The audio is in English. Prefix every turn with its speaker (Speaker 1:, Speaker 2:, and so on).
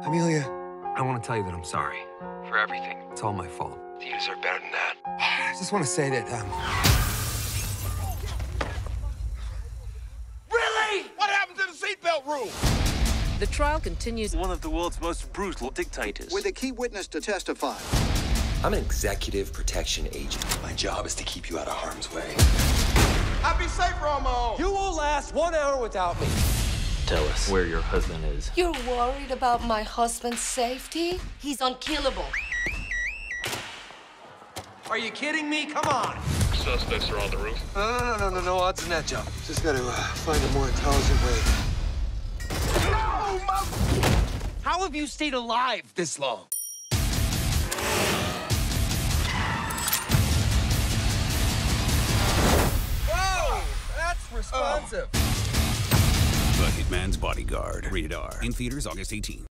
Speaker 1: Amelia, I want to tell you that I'm sorry for everything. It's all my fault.
Speaker 2: You deserve better than that.
Speaker 1: I just want to say that,
Speaker 2: Really? What happened to the seatbelt rule?
Speaker 3: The trial continues.
Speaker 4: One of the world's most brutal dictators.
Speaker 5: With a key witness to testify.
Speaker 6: I'm an executive protection agent. My job is to keep you out of harm's way.
Speaker 2: I'll be safer on my own.
Speaker 6: You will last 1 hour without me.
Speaker 4: Tell us where your husband is.
Speaker 7: You're worried about my husband's safety? He's unkillable.
Speaker 6: Are you kidding me? Come on.
Speaker 4: Suspects are on the roof.
Speaker 1: no odds in that jump. Just got to find a more intelligent way.
Speaker 6: How have you stayed alive this long? Whoa! That's responsive.
Speaker 8: The Hitman's Bodyguard. Rated R. In theaters August 18.